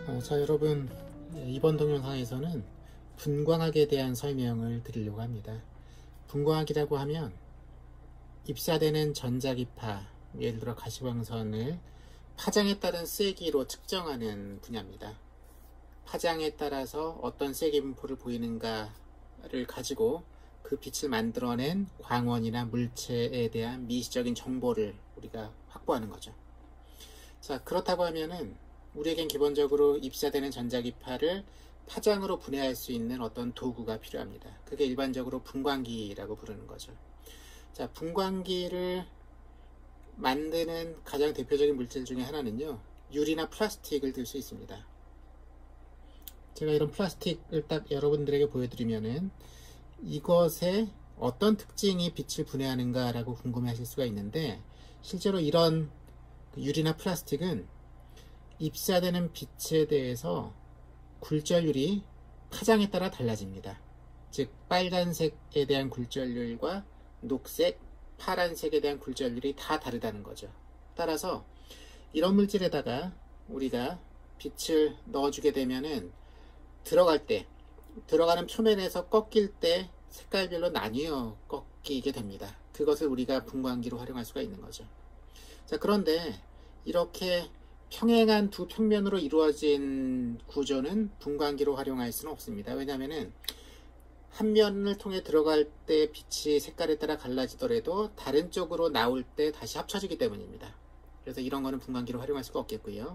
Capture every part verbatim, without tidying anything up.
어, 자 여러분, 이번 동영상에서는 분광학에 대한 설명을 드리려고 합니다. 분광학이라고 하면 입사되는 전자기파, 예를 들어 가시광선을 파장에 따른 세기로 측정하는 분야입니다. 파장에 따라서 어떤 세기 분포를 보이는가를 가지고 그 빛을 만들어낸 광원이나 물체에 대한 미시적인 정보를 우리가 확보하는 거죠. 자, 그렇다고 하면은 우리에겐 기본적으로 입사되는 전자기파를 파장으로 분해할 수 있는 어떤 도구가 필요합니다. 그게 일반적으로 분광기라고 부르는 거죠. 자, 분광기를 만드는 가장 대표적인 물질 중에 하나는요, 유리나 플라스틱을 들 수 있습니다. 제가 이런 플라스틱을 딱 여러분들에게 보여드리면은 이것에 어떤 특징이 빛을 분해하는가 라고 궁금해 하실 수가 있는데, 실제로 이런 유리나 플라스틱은 입사되는 빛에 대해서 굴절률이 파장에 따라 달라집니다. 즉 빨간색에 대한 굴절률과 녹색, 파란색에 대한 굴절률이 다 다르다는 거죠. 따라서 이런 물질에다가 우리가 빛을 넣어주게 되면은 들어갈 때, 들어가는 표면에서 꺾일 때 색깔별로 나뉘어 꺾이게 됩니다. 그것을 우리가 분광기로 활용할 수가 있는 거죠. 자, 그런데 이렇게 평행한 두 평면으로 이루어진 구조는 분광기로 활용할 수는 없습니다. 왜냐하면 한 면을 통해 들어갈 때 빛이 색깔에 따라 갈라지더라도 다른 쪽으로 나올 때 다시 합쳐지기 때문입니다. 그래서 이런 거는 분광기로 활용할 수가 없겠고요.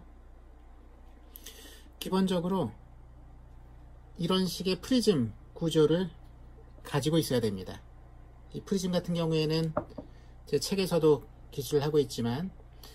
기본적으로 이런 식의 프리즘 구조를 가지고 있어야 됩니다. 이 프리즘 같은 경우에는 제 책에서도 기술을 하고 있지만,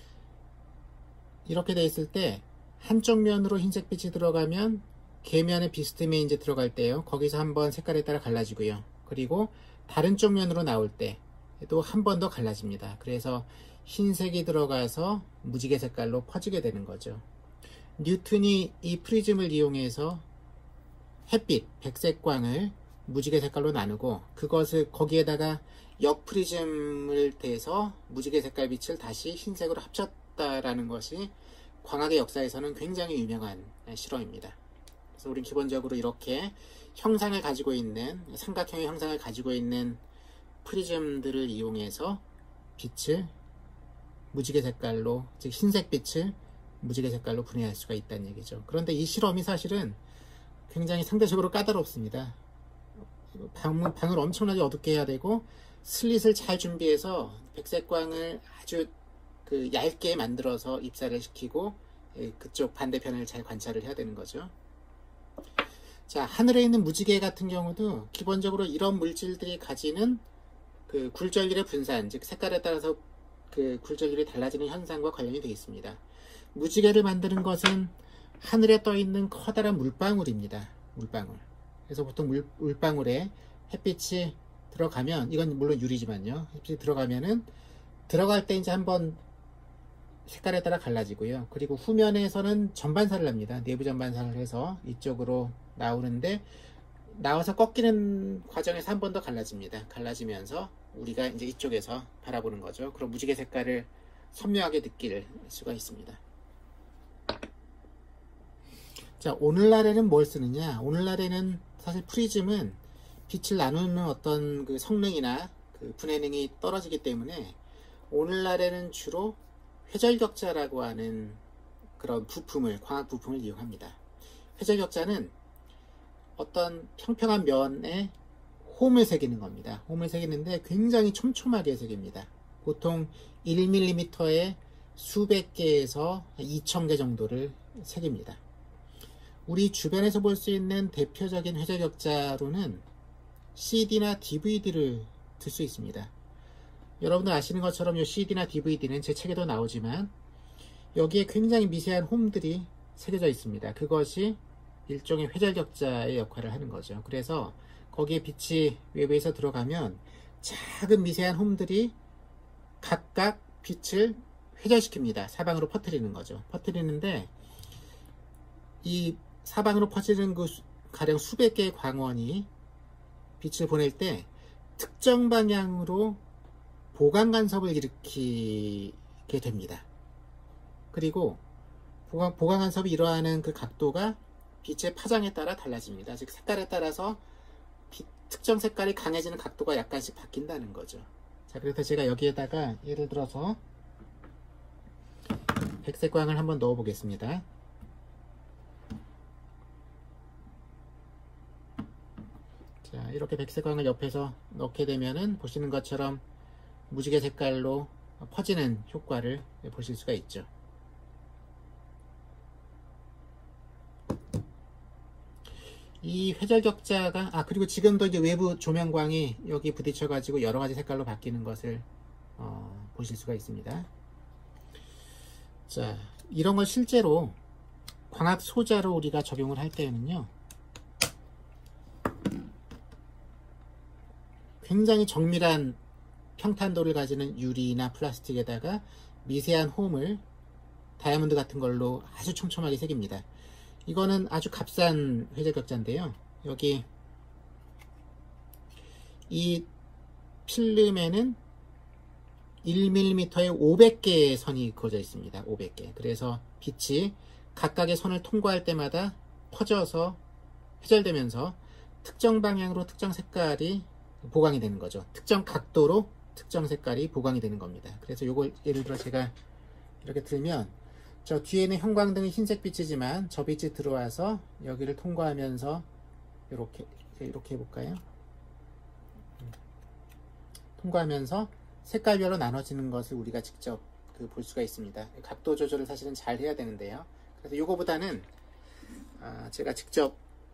이렇게 돼 있을 때 한쪽 면으로 흰색빛이 들어가면 궤면의 비스듬히 이제 들어갈 때요, 거기서 한번 색깔에 따라 갈라지고요. 그리고 다른 쪽 면으로 나올 때도 한 번 더 갈라집니다. 그래서 흰색이 들어가서 무지개 색깔로 퍼지게 되는 거죠. 뉴턴이 이 프리즘을 이용해서 햇빛, 백색광을 무지개 색깔로 나누고 그것을 거기에다가 역프리즘을 대서 무지개 색깔 빛을 다시 흰색으로 합쳤다라는 것이 광학의 역사에서는 굉장히 유명한 실험입니다. 그래서 우린 기본적으로 이렇게 형상을 가지고 있는, 삼각형의 형상을 가지고 있는 프리즘들을 이용해서 빛을 무지개 색깔로, 즉 흰색 빛을 무지개 색깔로 분해할 수가 있다는 얘기죠. 그런데 이 실험이 사실은 굉장히 상대적으로 까다롭습니다. 방, 방을 엄청나게 어둡게 해야 되고, 슬릿을 잘 준비해서 백색광을 아주 그 얇게 만들어서 입사를 시키고 그쪽 반대편을 잘 관찰을 해야 되는 거죠. 자, 하늘에 있는 무지개 같은 경우도 기본적으로 이런 물질들이 가지는 그 굴절률의 분산, 즉 색깔에 따라서 그 굴절률이 달라지는 현상과 관련이 되어 있습니다. 무지개를 만드는 것은 하늘에 떠 있는 커다란 물방울입니다. 물방울. 그래서 보통 물, 물방울에 햇빛이 들어가면, 이건 물론 유리지만요, 햇빛이 들어가면은 들어갈 때 이제 한번 색깔에 따라 갈라지고요. 그리고 후면에서는 전반사를 합니다. 내부 전반사를 해서 이쪽으로 나오는데, 나와서 꺾이는 과정에서 한 번 더 갈라집니다. 갈라지면서 우리가 이제 이쪽에서 바라보는 거죠. 그럼 무지개 색깔을 선명하게 느낄 수가 있습니다. 자, 오늘날에는 뭘 쓰느냐? 오늘날에는 사실 프리즘은 빛을 나누는 어떤 그 성능이나 그 분해능이 떨어지기 때문에 오늘날에는 주로 회절격자라고 하는 그런 부품을, 광학 부품을 이용합니다. 회절격자는 어떤 평평한 면에 홈을 새기는 겁니다. 홈을 새기는데 굉장히 촘촘하게 새깁니다. 보통 일 밀리미터에 수백 개에서 이천 개 정도를 새깁니다. 우리 주변에서 볼 수 있는 대표적인 회절격자로는 씨디나 디브이디를 들 수 있습니다. 여러분들 아시는 것처럼 이 씨디나 디브이디는 제 책에도 나오지만 여기에 굉장히 미세한 홈들이 새겨져 있습니다. 그것이 일종의 회절격자의 역할을 하는 거죠. 그래서 거기에 빛이 외부에서 들어가면 작은 미세한 홈들이 각각 빛을 회절시킵니다. 사방으로 퍼뜨리는 거죠. 퍼뜨리는데 이 사방으로 퍼지는 그 가령 수백 개의 광원이 빛을 보낼 때 특정 방향으로 보강 간섭을 일으키게 됩니다. 그리고 보강, 보강간섭이 일어나는 그 각도가 빛의 파장에 따라 달라집니다. 즉 색깔에 따라서 빛, 특정 색깔이 강해지는 각도가 약간씩 바뀐다는 거죠. 자, 그래서 제가 여기에다가 예를 들어서 백색광을 한번 넣어 보겠습니다. 자, 이렇게 백색광을 옆에서 넣게 되면은 보시는 것처럼 무지개 색깔로 퍼지는 효과를 보실 수가 있죠. 이 회절격자가 아 그리고 지금도 이제 외부 조명광이 여기 부딪혀 가지고 여러 가지 색깔로 바뀌는 것을 어, 보실 수가 있습니다. 자, 이런 걸 실제로 광학 소자로 우리가 적용을 할 때는요, 굉장히 정밀한 평탄도를 가지는 유리나 플라스틱에다가 미세한 홈을 다이아몬드 같은 걸로 아주 촘촘하게 새깁니다. 이거는 아주 값싼 회절격자인데요. 여기 이 필름에는 일 밀리미터에 오백 개의 선이 그어져 있습니다. 오백 개. 그래서 빛이 각각의 선을 통과할 때마다 퍼져서 회절되면서 특정 방향으로 특정 색깔이 보강이 되는 거죠. 특정 각도로 특정 색깔이 보강이 되는 겁니다. 그래서 요걸 예를 들어 제가 이렇게 들면 저 뒤에는 형광등이 흰색 빛이지만 저 빛이 들어와서 여기를 통과하면서 이렇게 이렇게 해볼까요? 통과하면서 색깔별로 나눠지는 것을 우리가 직접 그 볼 수가 있습니다. 각도 조절을 사실은 잘 해야 되는데요. 그래서 요거보다는 아 제가 직접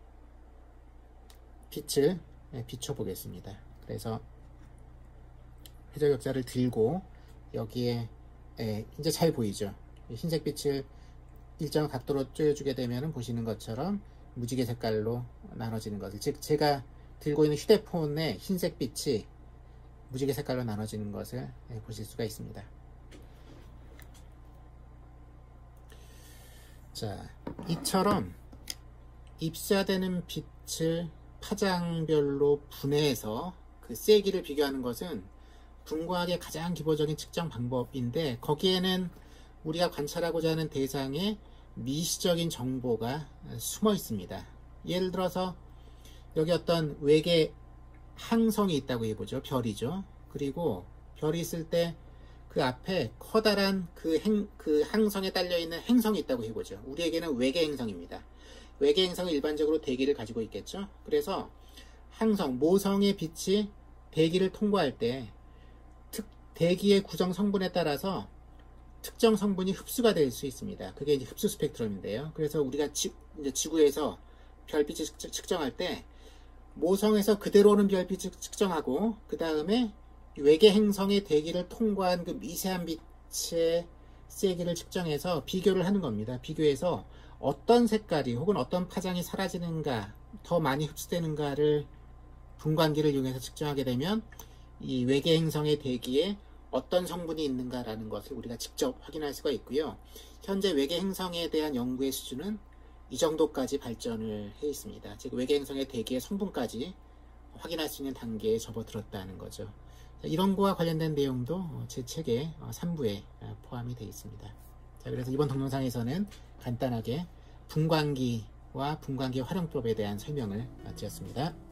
빛을 비춰 보겠습니다. 그래서 회절격자를 들고 여기에 예, 이제 잘 보이죠? 흰색 빛을 일정한 각도로 쪼여주게 되면 보시는 것처럼 무지개 색깔로 나눠지는 것을, 즉 제가 들고 있는 휴대폰의 흰색 빛이 무지개 색깔로 나눠지는 것을 예, 보실 수가 있습니다. 자, 이처럼 입사되는 빛을 파장별로 분해해서 그 세기를 비교하는 것은 분광학의 가장 기본적인 측정 방법인데, 거기에는 우리가 관찰하고자 하는 대상에 미시적인 정보가 숨어 있습니다. 예를 들어서 여기 어떤 외계 항성이 있다고 해보죠. 별이죠. 그리고 별이 있을 때 그 앞에 커다란 그, 행, 그 항성에 딸려있는 행성이 있다고 해보죠. 우리에게는 외계 행성입니다. 외계 행성은 일반적으로 대기를 가지고 있겠죠. 그래서 항성, 모성의 빛이 대기를 통과할 때 특, 대기의 구성 성분에 따라서 특정 성분이 흡수가 될 수 있습니다. 그게 이제 흡수 스펙트럼인데요. 그래서 우리가 지, 이제 지구에서 별빛을 측정할 때 모성에서 그대로 오는 별빛을 측정하고 그 다음에 외계 행성의 대기를 통과한 그 미세한 빛의 세기를 측정해서 비교를 하는 겁니다. 비교해서 어떤 색깔이 혹은 어떤 파장이 사라지는가, 더 많이 흡수되는가를 분광기를 이용해서 측정하게 되면 이 외계 행성의 대기에 어떤 성분이 있는가라는 것을 우리가 직접 확인할 수가 있고요. 현재 외계 행성에 대한 연구의 수준은 이 정도까지 발전을 해 있습니다. 즉 외계 행성의 대기의 성분까지 확인할 수 있는 단계에 접어들었다는 거죠. 이런 거와 관련된 내용도 제 책의 삼 부에 포함이 되어 있습니다. 자, 그래서 이번 동영상에서는 간단하게 분광기와 분광기의 활용법에 대한 설명을 드렸습니다.